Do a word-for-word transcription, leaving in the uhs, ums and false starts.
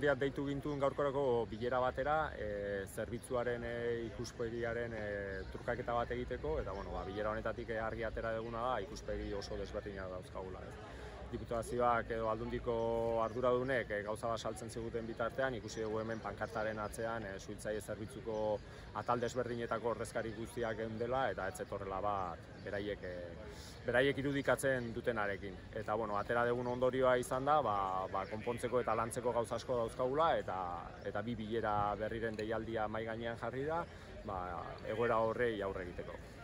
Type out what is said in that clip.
Aldundiak deitu gintuen gaurkorako bilera batera, e, zerbitzuaren e, ikuspegiaren e, trukaketa bat egiteko, eta bueno, ba, bilera honetatik argi atera duguna da, ikuspegi oso desberdinak dauzkagula. Ez. Diputazioak edo Aldundiko arduradunek e, gauza bat saltzen ziguten bitartean, ikusi dugu hemen pankartaren atzean e, suhiltzaile zerbitzuko atal desberdinetako ordezkari guztiak geundela, eta ez zetorrela bat beraiek, e, beraiek irudikatzen dutenarekin. Eta bueno, atera dugun ondorioa izan da, ba, ba, konpontzeko eta lantzeko gauza asko dauzkagula, eta, eta bi bilera berriren deialdia mahai gainean jarri da, ba, egoera horrei aurre egiteko.